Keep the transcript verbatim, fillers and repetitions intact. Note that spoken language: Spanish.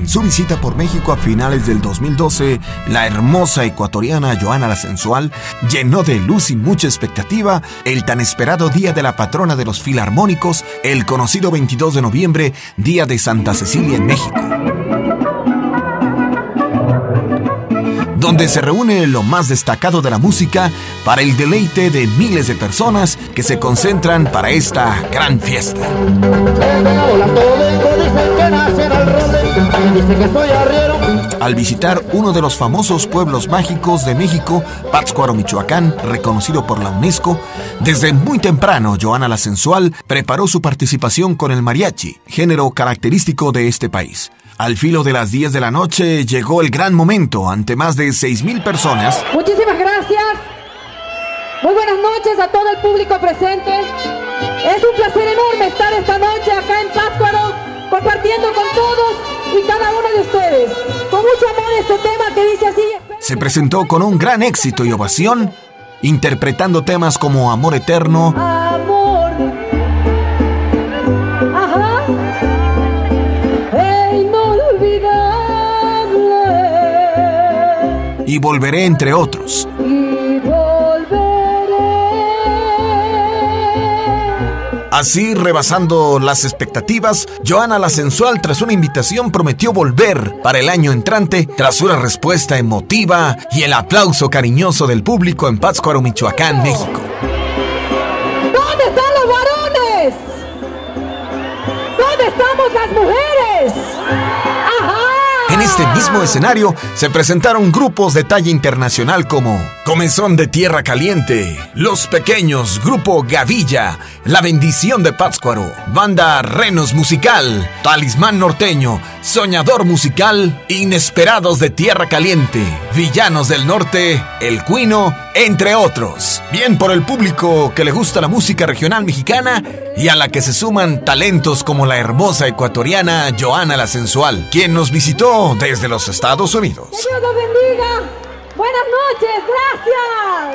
En su visita por México a finales del dos mil doce, la hermosa ecuatoriana Johanna la Sensual llenó de luz y mucha expectativa el tan esperado Día de la Patrona de los Filarmónicos, el conocido veintidós de noviembre, Día de Santa Cecilia en México, donde se reúne lo más destacado de la música para el deleite de miles de personas que se concentran para esta gran fiesta. Al visitar uno de los famosos pueblos mágicos de México, Pátzcuaro, Michoacán, reconocido por la UNESCO, desde muy temprano Johanna la Sensual preparó su participación con el mariachi, género característico de este país. Al filo de las diez de la noche llegó el gran momento ante más de seis mil personas. Muchísimas gracias. Muy buenas noches a todo el público presente. Es un placer enorme estar esta noche acá en Pátzcuaro, compartiendo con todos y cada uno de ustedes. Con mucho amor este tema que dice así. Se presentó con un gran éxito y ovación, interpretando temas como Amor Eterno, Amor, ajá, e inolvidable, y Volveré, entre otros. y volveré. Así, rebasando las expectativas, Johanna la Sensual, tras una invitación, prometió volver para el año entrante, tras una respuesta emotiva y el aplauso cariñoso del público en Pátzcuaro, Michoacán, México. ¿Dónde están los varones? ¿Dónde estamos las mujeres? ¡Ajá! En este mismo escenario se presentaron grupos de talla internacional como Comezón de Tierra Caliente, Los Pequeños, Grupo Gavilla, La Bendición de Pátzcuaro, Banda Renos Musical, Talismán Norteño, Soñador Musical, Inesperados de Tierra Caliente, Villanos del Norte, El Cuino, entre otros. Bien por el público que le gusta la música regional mexicana y a la que se suman talentos como la hermosa ecuatoriana Johanna la Sensual, quien nos visitó desde los Estados Unidos. Dios los bendiga. Buenas noches, gracias.